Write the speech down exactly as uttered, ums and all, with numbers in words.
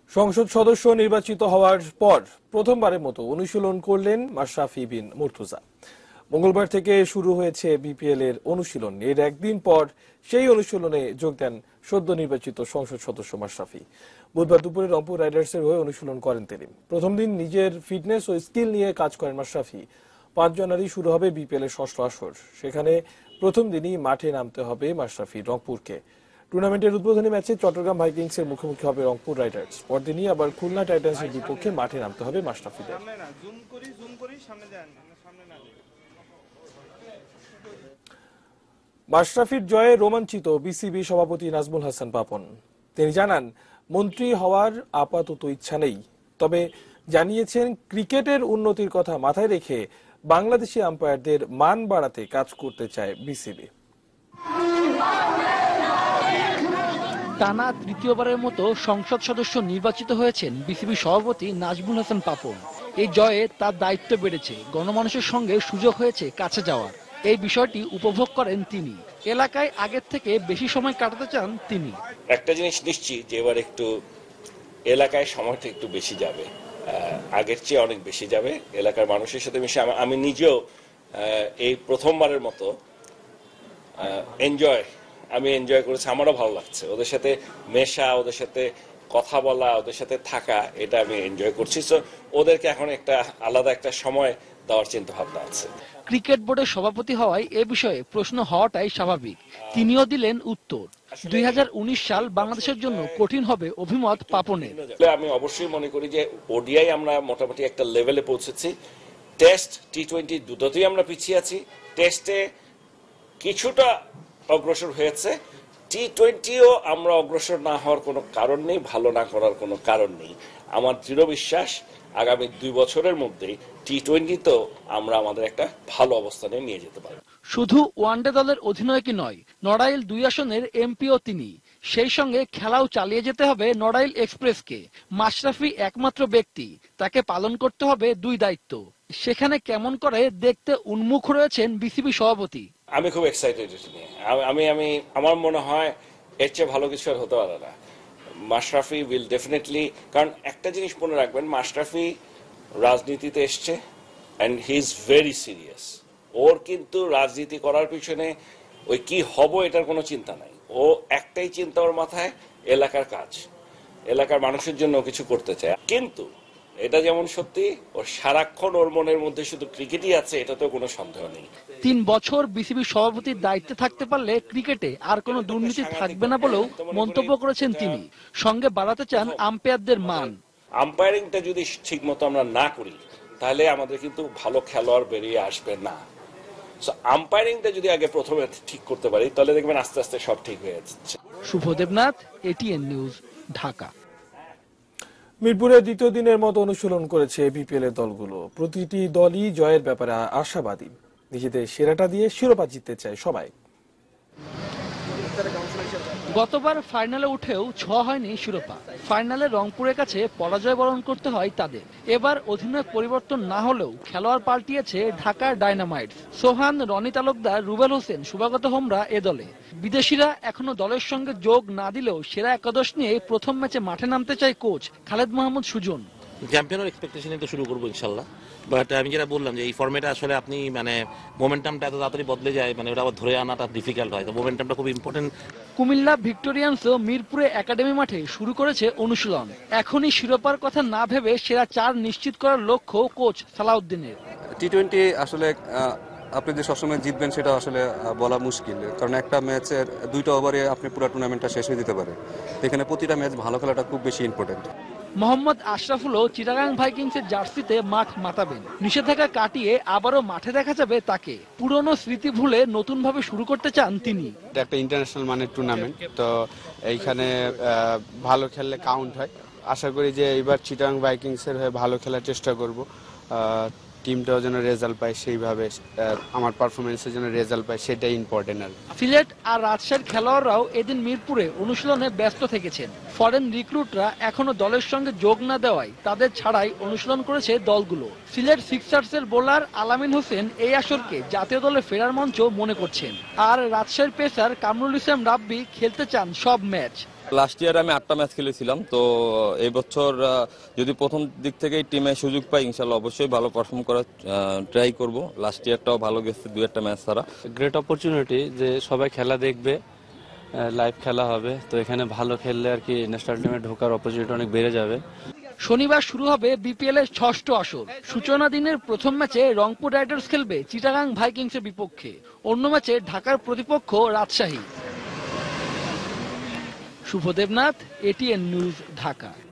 সংসদ সদস্য নির্বাচিত হওয়ার পর প্রথমবারের মতো অনুশীলন করলেন মাশরাফি বিন মুর্তজা। মঙ্গলবার থেকে শুরু হয়েছে বিপিএল এর অনুশীলন। এর একদিন পর সেই অনুশীলনে যোগ দেন সদ্য নির্বাচিত সংসদ সদস্য মাশরাফি। বুধবার দুপুরে রংপুর রাইডার্সের হয়ে অনুশীলন করেন তিনি। প্রথম দিন নিজের ফিটনেস ও স্কিল নিয়ে কাজ করেন মাশরাফি। পাঁচ জানুয়ারি শুরু হবে বিপিএল এর ষষ্ঠ আসর। সেখানে প্রথম দিনই মাঠে নামতে হবে মাশরাফি রংপুরকে। টুর্নামেন্টের উদ্বোধনী ম্যাচে চট্টগ্রাম ভাইকিংসের মুখোমুখি হবে রংপুর রাইডার্স। পরদিনই আবার খুলনা টাইটান্সের বিপক্ষে মাঠে নামতে হবে মাশরাফিদের। মাশরাফির জয়ে রোমাঞ্চিত বিসিবি সভাপতি নাজমুল হাসান পাপন। তিনি জানান, মন্ত্রী হওয়ার আপাতত ইচ্ছা নেই, তবে জানিয়েছেন ক্রিকেটের উন্নতির কথা মাথায় রেখে বাংলাদেশি আম্পায়ারদের মান বাড়াতে কাজ করতে চায় বিসিবি। টানা তৃতীয়বারের মতো সংসদ সদস্য নির্বাচিত হয়েছেন বিসিবি সভাপতি নাজমুল হাসান পাপন। এই জয়ে তার দায়িত্ব বেড়েছে, গণমানুষের সঙ্গে সুযোগ হয়েছে কাছে যাওয়ার। এই বিষয়টি উপভোগ করেন তিনি। এলাকায় আগের থেকে বেশি সময় কাটাতে চান তিনি। একটা জিনিস নিশ্চিত যে এবার একটু এলাকায় সময়টা একটু বেশি যাবে, আগের চেয়ে অনেক বেশি যাবে এলাকার মানুষের সাথে মিশে। আমি নিজেও এই প্রথমবারের মতো এনজয় আমি এনজয় করেছি। আমারও ভালো লাগছে ওদের সাথে মেশা, ওদের সাথে কথা বলা, ওদের সাথে থাকা, এটা আমি এনজয় করছি। সো ওদেরকে এখন একটা আলাদা একটা সময় দেওয়ার চিন্তা ভাবনা আছে। ক্রিকেট বোর্ডের সভাপতি হওয়ায় এ বিষয়ে প্রশ্ন হওয়াটাই স্বাভাবিক। তিনিও দিলেন উত্তর। দুই হাজার উনিশ সাল বাংলাদেশের জন্য কঠিন হবে অভিমত পাপনের। আমি অবশ্যই মনে করি যে ওডিআই আমরা মোটামুটি একটা লেভেলে পৌঁছেছি। টেস্ট টি টোয়েন্টি দুটোতেই আমরা পিছিয়ে আছি। টেস্টে কিছুটা অগ্রসর হয়েছে, টি টোয়েন্টিও আমরা অগ্রসর না হওয়ার কোনো কারণ নেই, ভালো না করার কোনো কারণ নেই। আমার দৃঢ় বিশ্বাস আগামী দুই বছরের মধ্যেই টি টোয়েন্টিতেও আমরা আমাদের একটা ভালো অবস্থানে নিয়ে যেতে পারব। শুধু ওয়ানডে দলের অধিনায়কই নয়, নড়াইল দুই আসনের এমপিও তিনি। সেই সঙ্গে খেলাও চালিয়ে যেতে হবে নড়াইল এক্সপ্রেসকে। মাশরাফি একমাত্র ব্যক্তি, তাকে পালন করতে হবে দুই দায়িত্ব। সেখানে কেমন করে দেখতে উন্মুখ রয়েছেন বিসিবি সভাপতি। আমি খুব এক্সাইটেড নিয়ে। আমি আমি আমার মনে হয় এর চেয়ে ভালো কিছু আর হতে পারে না। মাশরাফি উইল ডেফিনেটলি, কারণ একটা জিনিস মনে রাখবেন, মাশরাফি রাজনীতিতে এসছে and he is very serious. ওর কিন্তু রাজনীতি করার পিছনে ওই কি হব এটার কোনো চিন্তা নাই। ও একটাই চিন্তা ওর মাথায়, এলাকার কাজ, এলাকার মানুষের জন্য কিছু করতে চায়। কিন্তু এটা যেমন সত্যি, ওর সারাক্ষণ ওর মনের মধ্যে শুধু ক্রিকেটই আছে, এটাতেও কোনো সন্দেহ নেই। তিন বছর বিসিবি সভাপতির দায়িত্বে থাকতে পারলে ক্রিকেটে আর কোনো দুর্নীতি থাকবে না বলেও মন্তব্য করেছেন তিনি। সঙ্গে বাড়াতে চান আম্পায়ারদের মান। আম্পায়ারিংটা যদি ঠিক মতো আমরা না করি, তাহলে আমাদের কিন্তু ভালো খেলোয়াড় বেরিয়ে আসবে না। আম্পায়ারিংটা যদি আগে প্রথমে ঠিক করতে পারি, তাহলে দেখবেন আস্তে আস্তে সব ঠিক হয়ে যাচ্ছে। Shubho Debnath, ATN news, Dhaka. মিরপুরে দ্বিতীয় দিনের মতো অনুশীলন করেছে বিপিএল এর দলগুলো। প্রতিটি দলই জয়ের ব্যাপারে আশাবাদী। নিজেদের সেরাটা দিয়ে শিরোপা জিততে চায় সবাই। গতবার ফাইনালে উঠেও ছোঁয়া হয়নি শিরোপা। ফাইনালে রংপুরের কাছে পরাজয় বরণ করতে হয় তাদের। এবার অধিনায়ক পরিবর্তন না হলেও খেলোয়াড় পাল্টিয়েছে ঢাকার ডায়নামাইটস। সোহান, রনি তালুকদার, রুবেল হোসেন, শুভাগত হোমরা এ দলে। বিদেশিরা এখনো দলের সঙ্গে যোগ না দিলেও সেরা একাদশ নিয়ে প্রথম ম্যাচে মাঠে নামতে চায় কোচ খালেদ মাহমুদ সুজন। চ্যাম্পিয়নের এক্সপেকটেশনে তো শুরু করবো ইনশাল্লাহ। বাট আমি যেটা বললাম যে এই ফর্মেটে আসলে আপনি মানে মোমেন্টামটা এত তাড়াতাড়ি বদলে যায়, মানে ওটা আবার ধরে আনাটা ডিফিকাল্ট হয়। তো মোমেন্টামটা খুব ইম্পর্টেন্ট। কুমিল্লা ভিক্টোরিয়ান্সও মিরপুরে একাডেমি মাঠে শুরু করেছে অনুশীলন। এখনই শিরোপার কথা না ভেবে সেরা চার নিশ্চিত করার লক্ষ্য কোচ সালাউদ্দিনের। টি টোয়েন্টি আসলে আপনি যে সবসময় জিতবেন সেটা আসলে বলা মুশকিল, কারণ একটা ম্যাচের দুইটা ওভারে আপনি পুরো টুর্নামেন্টটা শেষ হয়ে দিতে পারে। এখানে প্রতিটা ম্যাচ ভালো খেলাটা খুব বেশি ইম্পর্টেন্ট। মোহাম্মদ আশরাফুলও চিটাগাং ভাইকিংসের জার্সিতে মাঠ মাতাবেন। নিষেধাজ্ঞা কাটিয়ে আবারও মাঠে দেখা যাবে তাকে। পুরনো স্মৃতি ভুলে নতুন ভাবে শুরু করতে চান তিনি। এটা একটা ইন্টারন্যাশনাল মানের টুর্নামেন্ট, তো এইখানে ভালো খেললে কাউন্ট হয়। আশা করি যে এবার চিটাগাং ভাইকিংসের হয়ে ভালো খেলার চেষ্টা করব। টিমটাও যেন রেজাল্ট পায়, সেইভাবে আমার পারফরমেন্সের জন্য রেজাল্ট পায়, সেটাই ইম্পর্টেন্ট। আর সিলেট আর রাজশাহীর খেলোয়াড়রাও এদিন মিরপুরে অনুশীলনে ব্যস্ত থেকেছেন। ফরেন রিক্রুটরা এখনো দলের সঙ্গে যোগ না দেওয়ায় তাদের ছাড়াই অনুশীলন করেছে দলগুলো। সিলেট সিক্সার্সের বোলার আলামিন হোসেন এই আসরকে জাতীয় দলে ফেরার মঞ্চ মনে করছেন। আর রাজশাহীর পেসার কামরুল ইসলাম রাব্বি খেলতে চান সব ম্যাচ। লাস্ট ইয়ার আমি আটটা ম্যাচ খেলেছিলাম, তো এই বছর যদি প্রথম দিক থেকেই টিমে সুযোগ পাই ইনশাল্লাহ অবশ্যই ভালো পারফর্ম করার ট্রাই করব। লাস্ট ইয়ারটাও ভালো গেছে দুই একটা ম্যাচ ছাড়া। গ্রেট অপরচুনিটি যে সবাই খেলা দেখবে, লাইভ খেলা হবে, তো এখানে ভালো খেললে আর কি ন্যাশনাল টিমে ঢোকার অপরচুনিটি অনেক বেড়ে যাবে। শনিবার শুরু হবে বিপিএল এর ষষ্ঠ আসর। সূচনা দিনের প্রথম ম্যাচে রংপুর রাইডার্স খেলবে চিটাগাং ভাইকিংসের বিপক্ষে, অন্য ম্যাচে ঢাকার প্রতিপক্ষ রাজশাহী। Shubho Debnath, ATN news, Dhaka.